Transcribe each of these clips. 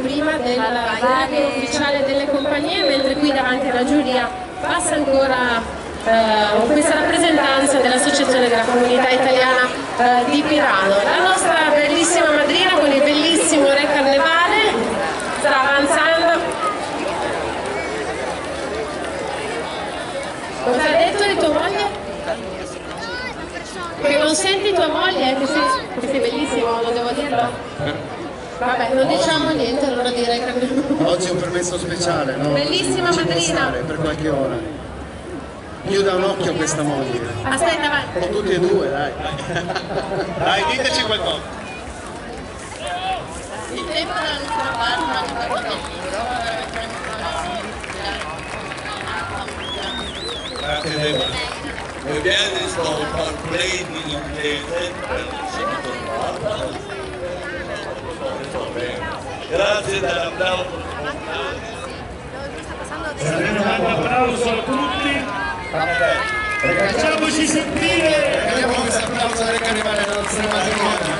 prima dell'arrivo ufficiale delle compagnie, mentre qui davanti alla giuria passa ancora questa rappresentanza dell'Associazione della Comunità Italiana di Pirano. La nostra bellissima madrina con il bellissimo Re Carnevale sta avanzando. Cosa ha detto di tua moglie? Che non senti tua moglie? Che sei bellissimo, non devo dirlo? Vabbè, non diciamo niente, allora direi che... Oggi è un permesso speciale, no? Bellissima madrina. Per qualche ora. Io da un occhio a questa moglie. Aspetta, vai. O tutti e due, dai. Dai, diteci qualcosa. Il tempo della barba. Grazie Debra. Le piante sono completi inglese per il seguito grazie dell'applauso. Un applauso a tutti. Facciamoci sentire. Vediamo questo applauso del Carnevale della nostra madrina.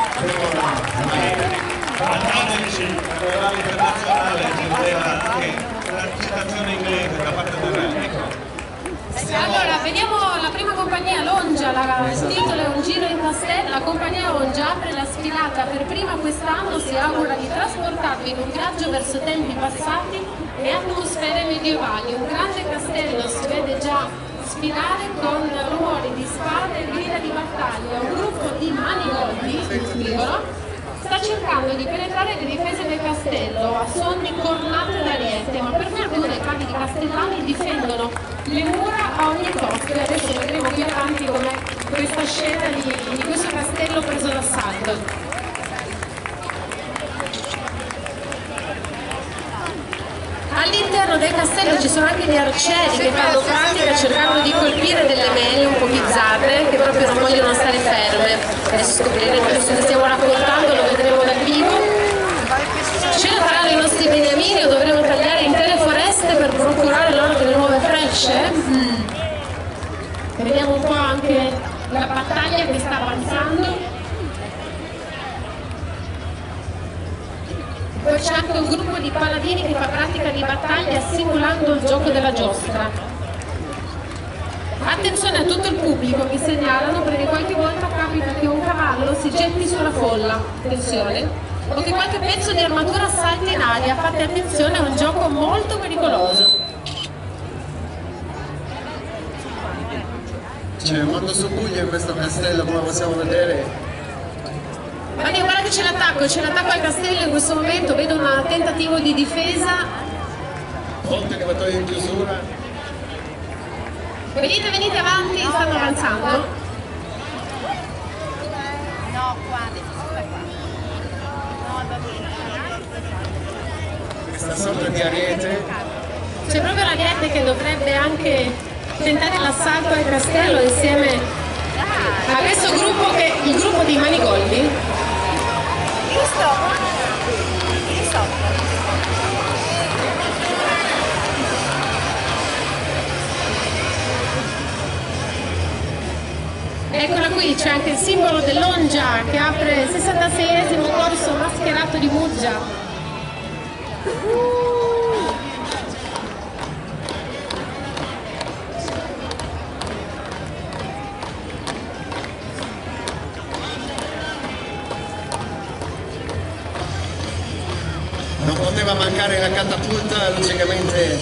Fateci. Carnevale internazionale ci voleva anche la citazione inglese da parte del re. Allora, vediamo la prima compagnia, l'Ongia, il titolo è Un giro in castello. La compagnia Ongia apre la sfilata per prima quest'anno, si augura di trasportarvi in un viaggio verso tempi passati e atmosfere medievali. Un grande castello si vede già sfilare con rumori di spade e grida di battaglia. Un gruppo di manigoldi, scrivono, sta cercando di penetrare le difese del castello a suon di cornate d'ariete, ma per fortuna i cavi di castellani difendono le mura a ogni costo e adesso vedremo più avanti com'è questa scena di questo castello preso d'assalto. All'interno del castello ci sono anche gli arcieri che fanno pratica cercando di colpire delle mele un po' bizzarre che proprio non vogliono stare ferme. Adesso scopriremo questo che stiamo raccontando, lo vedremo dal vivo. C'è da tagliare i nostri beniamini o dovremo tagliare intere foreste per procurare loro delle nuove frecce? Vediamo un po' anche la battaglia che sta avanzando. Poi c'è anche un gruppo di paladini che fa pratica di battaglia simulando il gioco della giostra. Attenzione a tutto il pubblico, mi segnalano perché qualche volta capita che un cavallo si getti sulla folla, attenzione, o che qualche pezzo di armatura salti in aria, fate attenzione, è un gioco molto pericoloso. C'è un mondo subbuglio in questo castello, come possiamo vedere. Guarda che c'è l'attacco al castello in questo momento, vedo un tentativo di difesa. Volte levatoio in chiusura. Venite avanti, stanno avanzando. No, qua, no, va bene. Questa sorta di ariete. C'è proprio l'ariete che dovrebbe anche tentare l'assalto al castello insieme a questo gruppo che è il gruppo dei manigoldi. Eccola qui, c'è anche il simbolo dell'Ongia che apre il 66esimo corso mascherato di Muggia. Non poteva mancare la catapulta, logicamente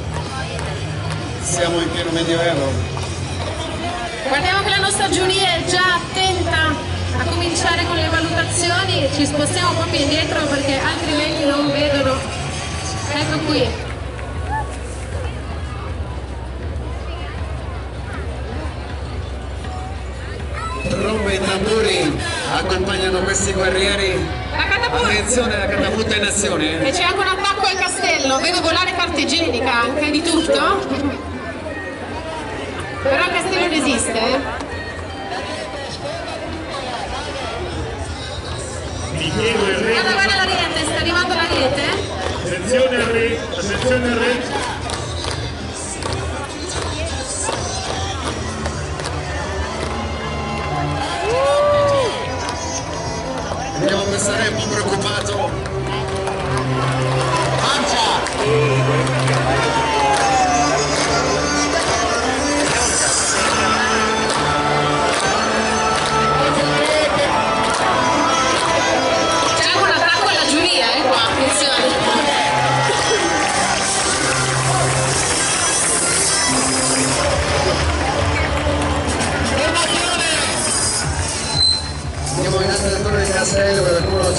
siamo in pieno medioevo. Guardiamo che la nostra giuria è già attenta a cominciare con le valutazioni, ci spostiamo proprio indietro perché altrimenti non vedono. Ecco qui. Trombe e tamburi accompagnano questi guerrieri. La catapulta! Attenzione, la catapulta in azione. E c'è anche un attacco al castello, vedo volare carta igienica anche, di tutto. Però il castello resiste. Mi chiedo il re. Guarda l'ariete, sta arrivando l'ariete. Attenzione al re, attenzione al re. Vediamo questo re un po' preoccupato.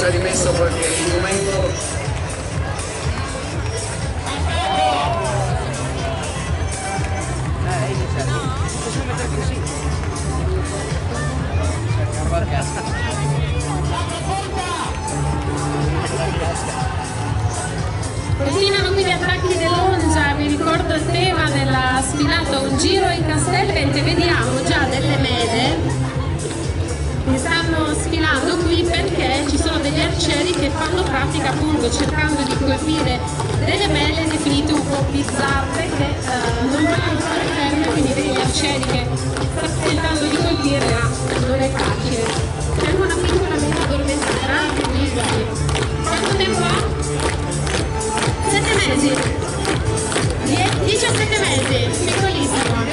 ci ha rimesso qualche indumento. Continuano qui gli attacchi dell'Ongia, vi ricordo il tema della sfilata Un giro in Castellvente, vediamo già delle mele che stanno sfilando qui perché ci sono degli arcieri che fanno pratica appunto cercando di colpire delle mele definite un po' bizzarre che non vogliono fare ferme, quindi degli arcieri che stanno tentando di colpire ma non è facile. C'è una piccola mela addormentata, quanto tempo ha? 7 mesi, 17 mesi, piccolissimo.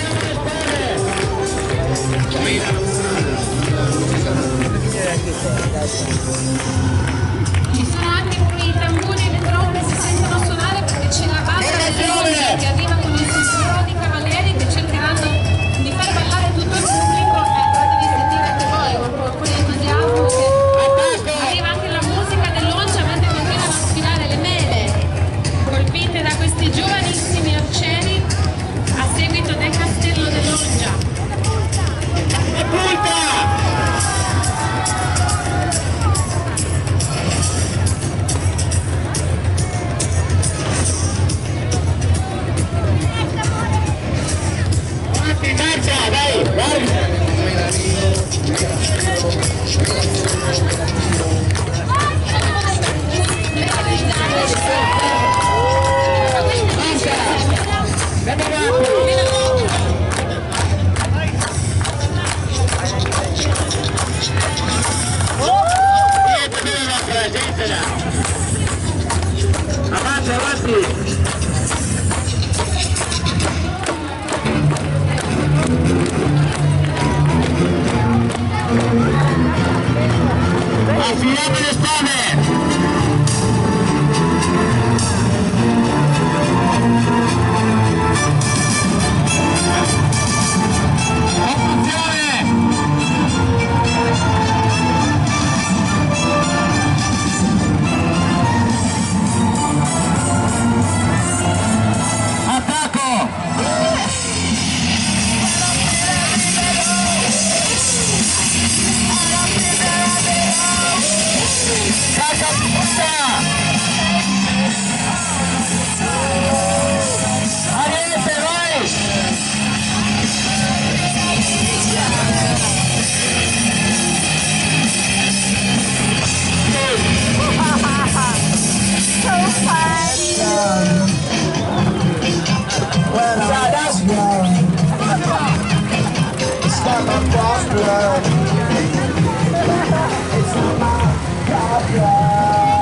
Ci sono anche i tamburi e le trombe si sentono suonare perché c'è la banda dell'Ongia che arriva con il susurro di cavalieri che cercheranno di far ballare tutto il pubblico. Fatevi sentire anche voi con un po' di entusiasmo che arriva anche la musica dell'Ongia mentre continuano a sfilare le mele colpite da questi giovanissimi arcieri a seguito del castello dell'Ongia. Affidiamo le spade! Across blood. It's my God,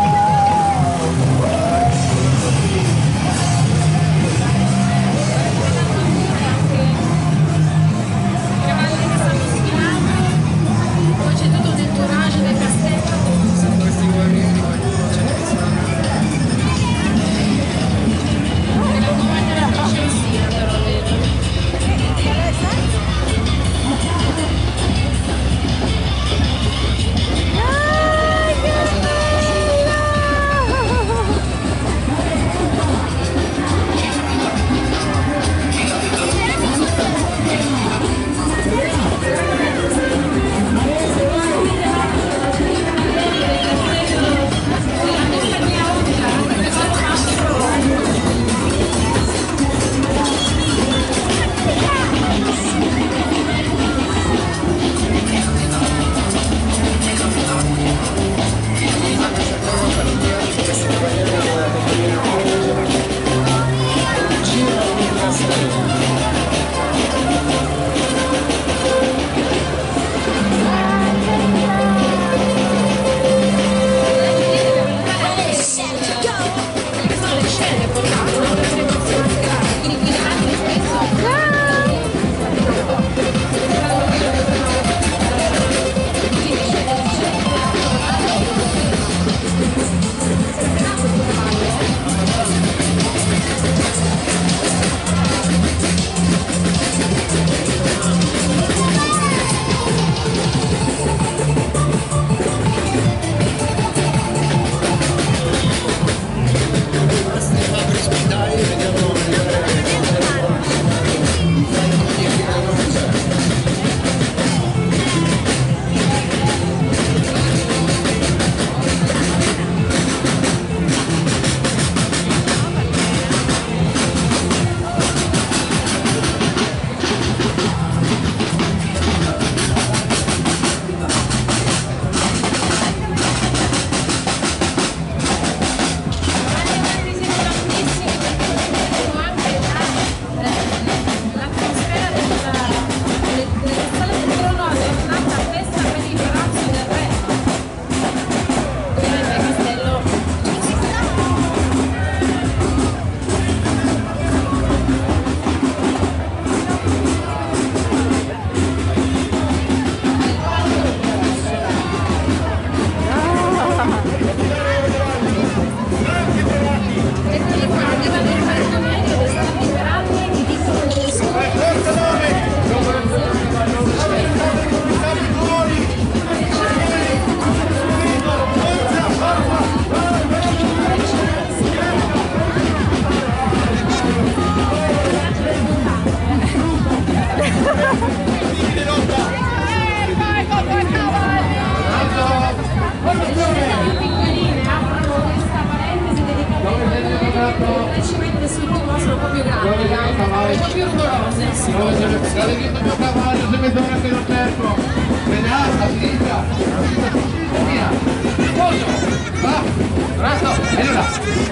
le cimette sul tubo sono un po' più grandi, dai, un po' più rumorose. L'avete visto il mio cavallo, se mezz'ora che lo cerco. Vedete, a sinistra, via, molto, va, resto, e là.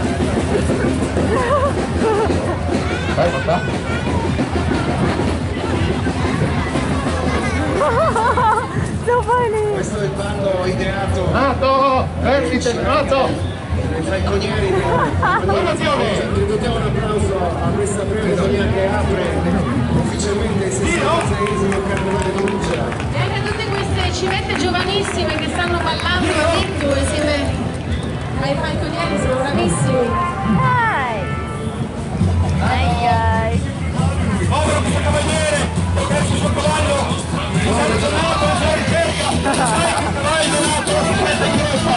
Vai, porta. So funny! Questo è il bando ideato Nato, vertice, nato. dai falconieri. Rivolgiamo un applauso a questa premia che apre ufficialmente il 66esimo Carnevale d'Olgia. E anche tutte queste civette giovanissime che stanno ballando a ritmo insieme ai falconieri, sono bravissimi. Hi! Hi guys! Povero questo cavaliere, ho perso il suo cavallo. Sono tornato alla sua ricerca. Cavallo nato, aspetta in gruppa.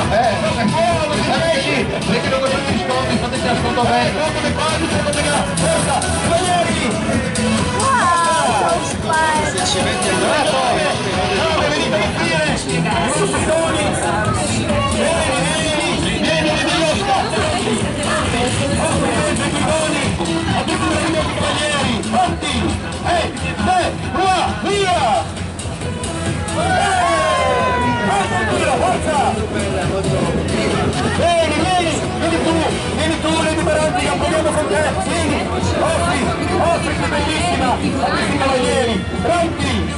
Perché non conosci gli scontri, fateci ascolto bene. Forza, cavalieri! Wow! So fun! Se ci metti a dove Venite a finire! Vieni di Biosca! A tutti i miei cavalieri! Pronti! Via! Forza! Vieni tu, Lady Barantica, proviamo con te! Vieni! Offri, che bellissima! A questi cavalieri! Pronti!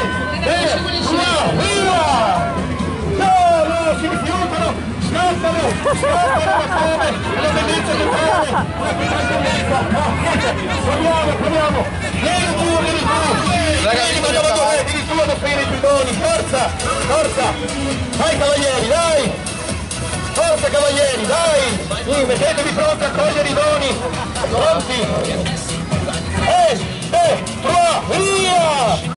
Via! No, si rifiutano! Scappano! Ma come? La bellezza del cuore! La bellezza! No, proviamo! Vieni tu! Ragazzi, vieni tu ad offrire i bidoni! Forza! Vai cavalieri, dai! Forza cavalieri, dai! Mettetevi pronti a cogliere i doni! Pronti!